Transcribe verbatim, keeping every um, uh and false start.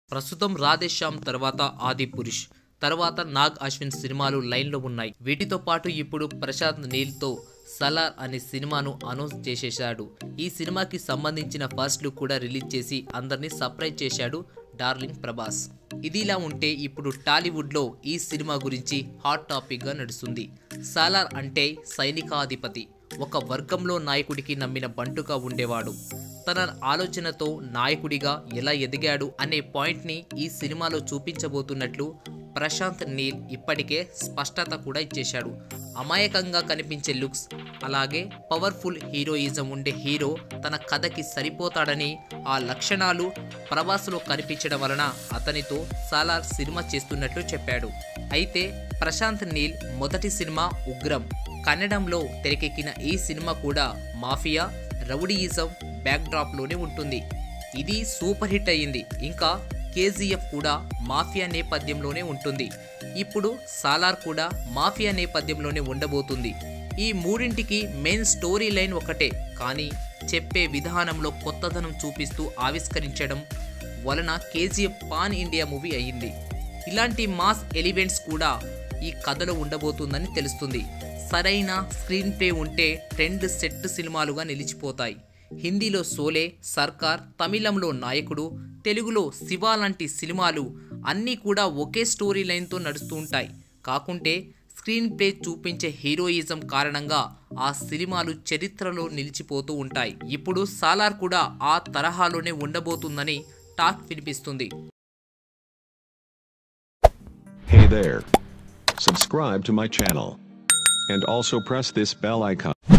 ప్రస్తుతం రాధేశ్యామ్ తర్వాత ఆదిపురుష్ తర్వాత నాగ్ అశ్విన్ సినిమాలు లైన్లో ఉన్నాయి. వీటితో పాటు ఇప్పుడు ప్రశాంత్ నీల్తో సలార్ అనే సినిమాను అనౌన్స్ చేసేశాడు. ఈ సినిమాకి సంబంధించిన ఫస్ట్ లుక్ కూడా రిలీజ్ చేసి అందరినీ సర్ప్రైజ్ చేశాడు డార్లింగ్ ప్రభాస్. ఇదిలా ఉంటే ఇప్పుడు టాలీవుడ్లో ఈ సినిమా గురించి హాట్ టాపిక్గా నడుస్తుంది. సలార్ అంటే సైనికాధిపతి, ఒక వర్గంలో నాయకుడికి నమ్మిన బంటుగా ఉండేవాడు. తన ఆలోచనతో నాయకుడిగా ఎలా ఎదిగాడు అనే పాయింట్ని ఈ సినిమాలో చూపించబోతున్నట్లు ప్రశాంత్ నీల్ ఇప్పటికే స్పష్టత కూడా ఇచ్చేశాడు. అమాయకంగా కనిపించే లుక్స్ అలాగే పవర్ఫుల్ హీరోయిజం ఉండే హీరో తన కథకి సరిపోతాడని, ఆ లక్షణాలు ప్రభాస్లో కనిపించడం వలన అతనితో సలార్ సినిమా చేస్తున్నట్లు చెప్పాడు. అయితే ప్రశాంత్ నీల్ మొదటి సినిమా ఉగ్రం కన్నడంలో తెరకెక్కిన ఈ సినిమా కూడా మాఫియా రౌడీయిజం బ్యాక్డ్రాప్లోనే ఉంటుంది. ఇది సూపర్ హిట్ అయ్యింది. ఇంకా కేజీఎఫ్ కూడా మాఫియా నేపథ్యంలోనే ఉంటుంది. ఇప్పుడు సాలార్ కూడా మాఫియా నేపథ్యంలోనే ఉండబోతుంది. ఈ మూడింటికి మెయిన్ స్టోరీ లైన్ ఒకటే, కానీ చెప్పే విధానంలో కొత్తదనం చూపిస్తూ ఆవిష్కరించడం వలన కేజీఎఫ్ పాన్ ఇండియా మూవీ అయ్యింది. ఇలాంటి మాస్ ఎలిమెంట్స్ కూడా ఈ కథలో ఉండబోతుందని తెలుస్తుంది. సరైన స్క్రీన్ ప్లే ఉంటే ట్రెండ్ సెట్ సినిమాలుగా నిలిచిపోతాయి. హిందీలో సోలే, సర్కార్, తమిళంలో నాయకుడు, తెలుగులో శివ లాంటి సినిమాలు అన్నీ కూడా ఒకే స్టోరీ లైన్తో నడుస్తూ ఉంటాయి. కాకుంటే స్క్రీన్ ప్లే చూపించే హీరోయిజం కారణంగా ఆ సినిమాలు చరిత్రలో నిలిచిపోతూ ఉంటాయి. ఇప్పుడు సాలార్ కూడా ఆ తరహాలోనే ఉండబోతుందని టాక్ వినిపిస్తుంది. Hey there. Subscribe to my channel and also press this bell icon.